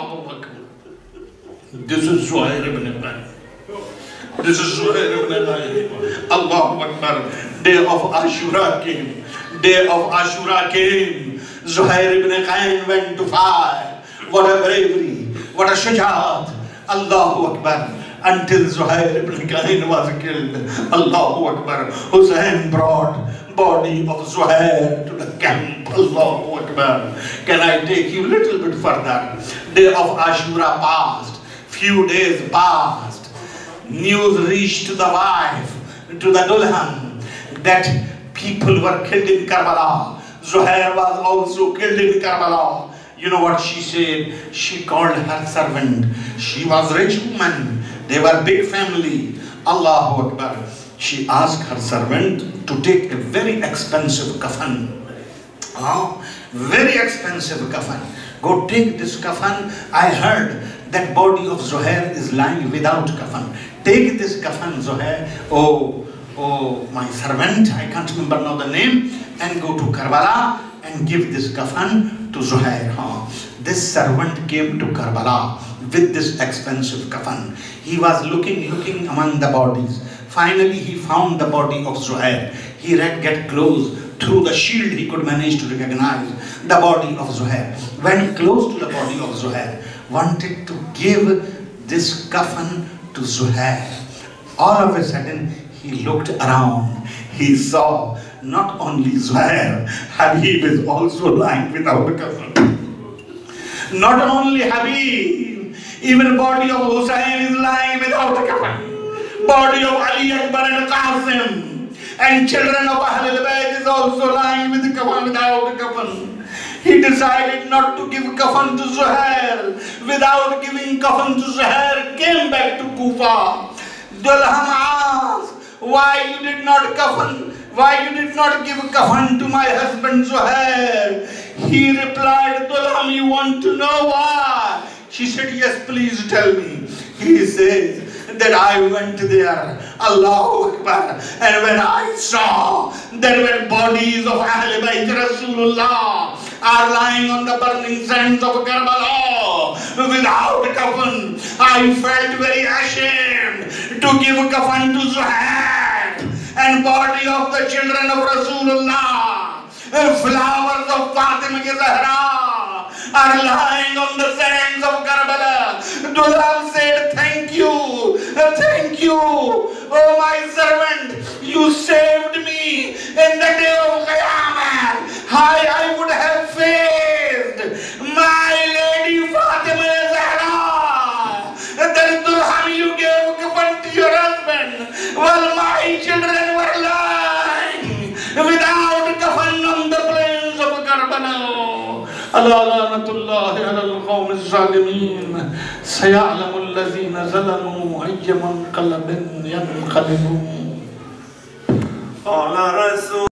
This is Zuhair ibn Qayn. This is Zuhair ibn Qayn. Allahu Akbar. Day of Ashura came. Day of Ashura came. Zuhair ibn Qayn went to fight. What a bravery. What a shajaat. Allahu Akbar. Until Zuhair ibn Qayn was killed. Allahu Akbar. Hussein brought body of Zuhair to the camp. Allahu Akbar. Can I take you a little bit further? Day of Ashura passed. Few days passed. News reached to the wife, to the Dulhan, that people were killed in Karbala. Zuhair was also killed in Karbala. You know what she said? She called her servant. She was a rich woman. They were big family. Allahu Akbar. She asked her servant to take a very expensive kafan. Oh, very expensive kafan. Go take this kafan. I heard that body of Zuhair is lying without kafan. Take this kafan, Zuhair. Oh, oh, my servant, I can't remember now the name, and go to Karbala and give this kafan to Zuhair. Huh? This servant came to Karbala with this expensive kafan. He was looking, looking among the bodies. Finally, he found the body of Zuhair. He read, get close. Through the shield, he could manage to recognize the body of Zuhair. Went close to the body of Zuhair. Wanted to give this kafan to Zuhair. All of a sudden, he looked around. He saw not only Zuhair, Habib is also lying without a kafan. Not only Habib, even body of Hussein is lying without a kafan. Body of Ali Akbar and Qasim and children of Ahlul Bayt is also lying with a kafan without a kafan. He decided not to give kafan to Zuhair. Without giving kafan to Zuhair, came back to Kufa. Dulham asked, why you did not kafan? Why you did not give kafan to my husband Zuhair? He replied, Dulham, you want to know why? She said, yes, please tell me. He says that I went there, Allahu Akbar, and when I saw there were bodies of Ahl Bayt Rasulullah are lying on the burning sands of Karbala without kafan, I felt very ashamed to give kafan to Zuhair and body of the children of Rasulullah, flowers of Fatima Zahra are lying on the sands of Karbala. Dulham said, thank you, thank you, oh my servant, you saved me in the day of Qiyamah. How I would have faced my lady Fatima Zahra. Then Dulham, you gave kafan to your husband while my children were lying without kafan on the plains of Karbala. ألا لعنة الله على القوم الظالمين سيعلم الذين ظلموا أي منقلب ينقلبون. قال رسول